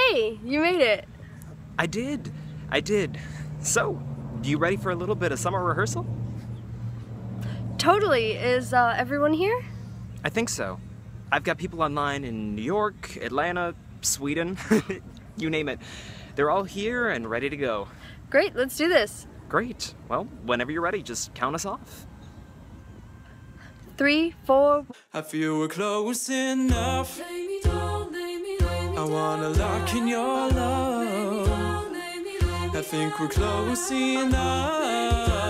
Hey, you made it. I did. So, you ready for a little bit of summer rehearsal? Totally. Is everyone here? I think so. I've got people online in New York, Atlanta, Sweden, you name it. They're all here and ready to go. Great, let's do this. Great. Well, whenever you're ready, just count us off. 3, 4. I feel we're close enough. Lay me down, lay me down. I wanna lock in your love. Lay me down, I think we're close enough.